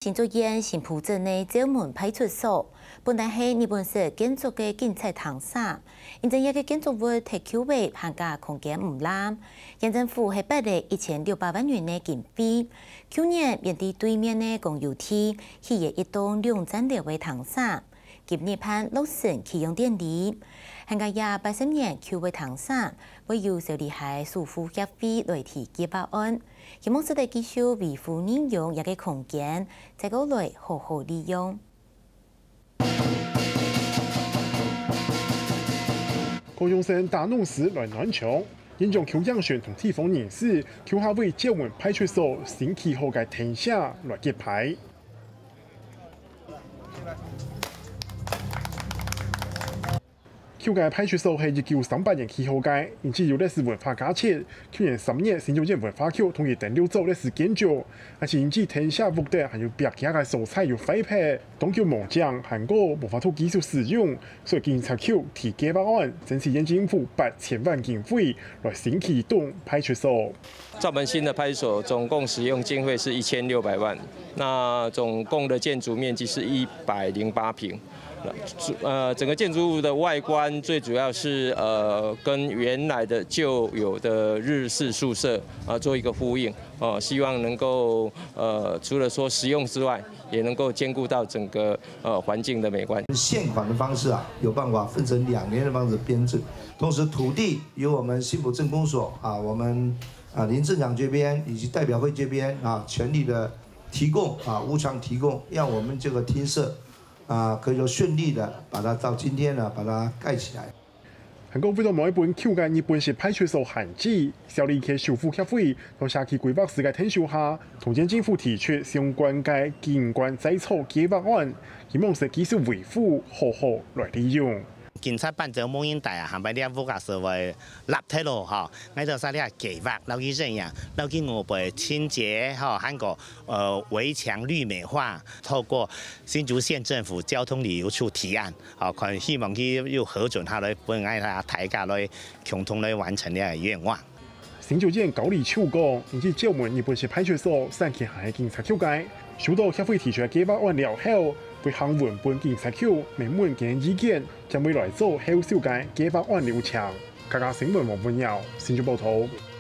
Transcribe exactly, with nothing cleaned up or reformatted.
新竹县新浦镇的九门派出所，本来是日本式建筑的警察堂舍，因正一个建筑物提起位限价空间唔烂，县政府系拨了一千六百万元的经费，去年面对对面的公有地起业一栋两层楼的堂舍，今年盼落成启用典礼。限价廿八十年起为堂舍，为由受利害诉付协会来提几百万。希望使得继续维护利用一个空间，再过来好好利用。 高雄县大农市来南墙，因将邱养选同地方人士，邱下为九门派出所新起好嘅停下来揭牌。邱家派出所係一九三八年起好嘅，因此有歷史文化價值。去年十月，新竹縣文化局同意第六組歷史建築，而且因此停下目的還有別家嘅素材有廢棄，當叫木匠韓國無法度繼續使用，所以警察局提幾百萬，真是縣政府八千萬經費來新啟動派出所。 造門新的派出所總共使用經費是一千六百萬，那總共的建築面積是一百零八坪。呃，整个建筑物的外观最主要是呃跟原来的旧有的日式宿舍啊、呃、做一个呼应哦、呃，希望能够呃除了说实用之外，也能够兼顾到整个呃环境的美观。 现款的方式啊，有办法分成两年的方式编制，同时土地由我们新浦镇公所啊，我们啊林镇长这边以及代表会这边啊全力的提供啊无偿提供，让我们这个厅舍。啊，可以说顺利的把它到今天呢，把它盖起来。 韩国为咗某一本邱家日本式派出所限制，小李去修复协会同社區規劃師嘅聽數下，同県政府提出相關嘅景觀改造幾百萬，希望是繼續維護好好來利用。 警察辦咗冇應大啊，係咪啲副駕駛為立體咯？嚇，喺度曬啲計劃，留意這樣，留意我哋清潔嚇，韓國呃圍牆綠美化，透過新竹縣政府交通旅遊處提案，嚇，佢希望佢要核准下來，本嗌他大家來共同來完成呢個願望。 新竹縣高里秋講，以及九門日本式派出所三期係警察局界，收到協會提出幾百萬了後。會行文本警察局明文嘅意見，將會來做後續嘅幾百萬流程。家家新聞黃本耀，新竹報道。